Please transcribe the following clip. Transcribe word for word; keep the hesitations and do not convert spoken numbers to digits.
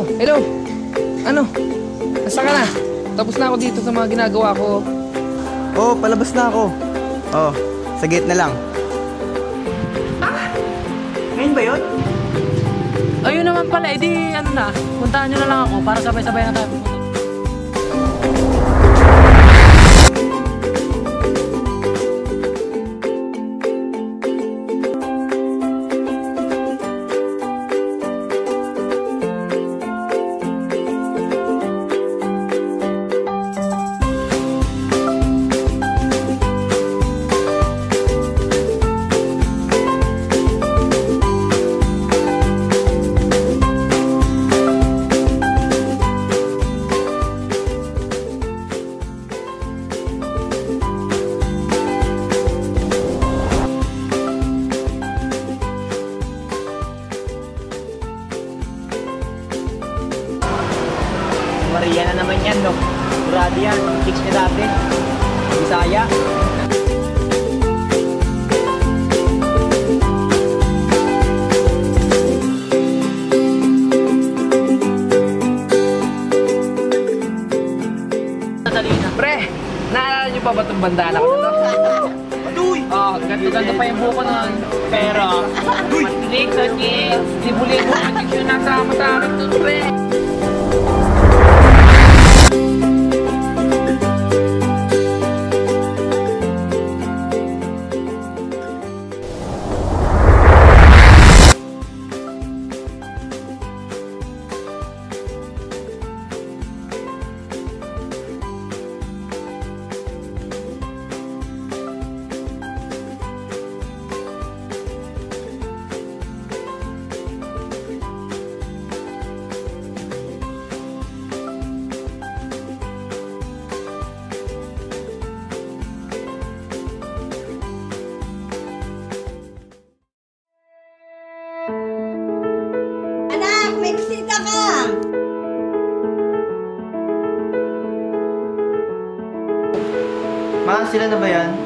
hello. Ano? Nasa ka na? Tapos na ako dito sa mga ginagawa ko. Oo, oh, palabas na ako. Oo, oh, sa gate na lang. Ah! Ngayon ba yun? Ayun naman pala, edi ano na, puntahan nyo na lang ako para sabay-sabay na tayo pupunta. Maria na naman yan, no? Murado yan, ang chicks niya dati. Bisaya. Pre, naalala niyo pa ba itong bandana ko na to? Uy! Oh, ganto-ganto pa yung buko nun. Pero, matilig sa chicks. Libo-libo ang chicks yung nasama sa akin dun, pre. Anak, may bisita ka! Ma, sila na ba yan?